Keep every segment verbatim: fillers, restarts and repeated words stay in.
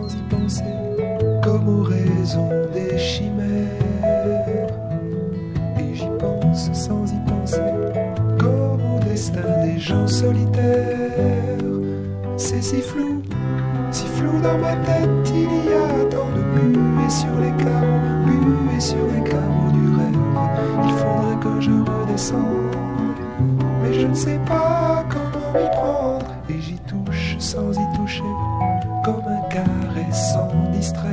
sans y penser, comme aux raisons des chimères. Et j'y pense sans y penser, comme au destin des gens solitaires. C'est si flou, si flou dans ma tête, il y a tant de buées sur les carreaux, buées sur les carreaux du rêve. Il faudrait que je redescende, mais je ne sais pas comment m'y prendre. Et j'y touche sans y toucher, comme un caresse sans distraire.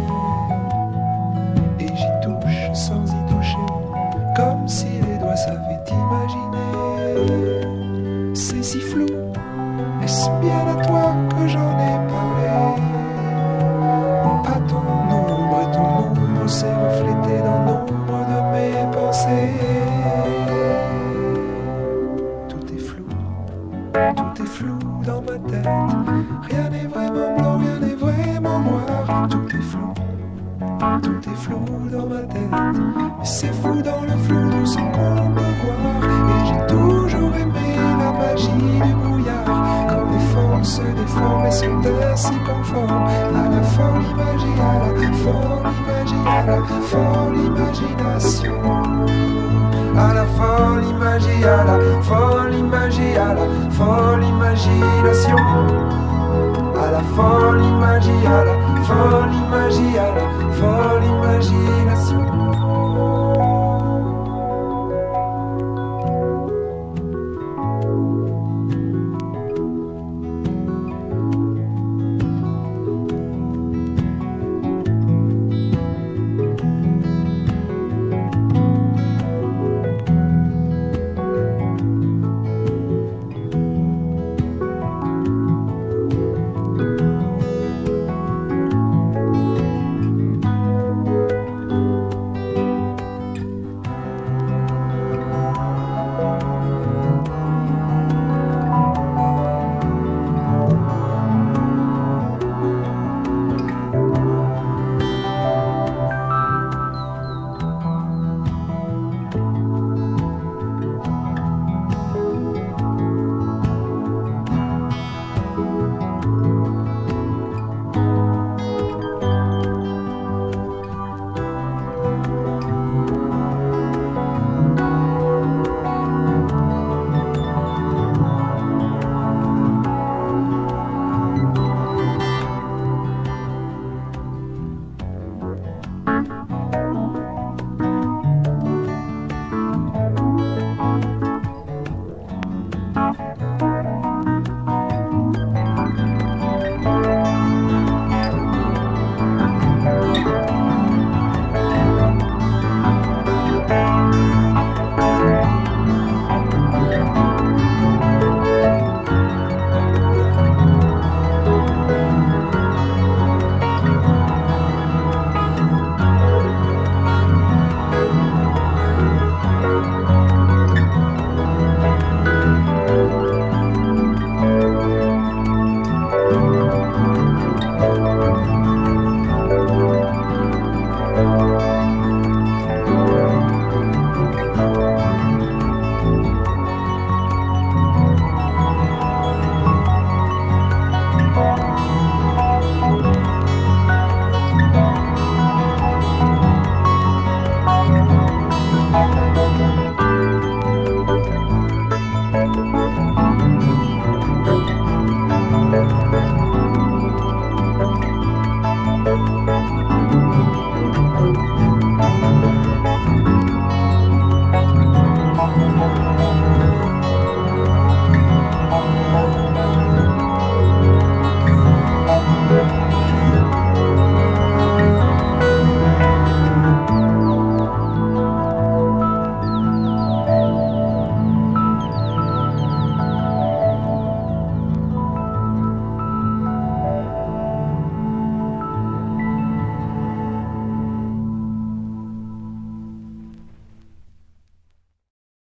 Et j'y touche sans y toucher, comme si les doigts savaient imaginer. C'est si flou, est-ce bien à toi que j'en ai parlé? À ton ombre, et ton ombre s'est reflété dans nombre de mes pensées. Tout est flou, tout est flou dans ma tête. Rien n'est vraiment blanc, rien n'est vraiment noir. Tout est flou, tout est flou dans ma tête. Mais c'est fou dans le flou, tout ce qu'on peut voir. Et j'ai toujours aimé la magie du brouillard. Quand les formes se déforment et sont ainsi conformes à la folie magie, à la folie magie, à la folie imagination. À la folie magie, à la folie magie, à la folie imagination. À la folie magie, à la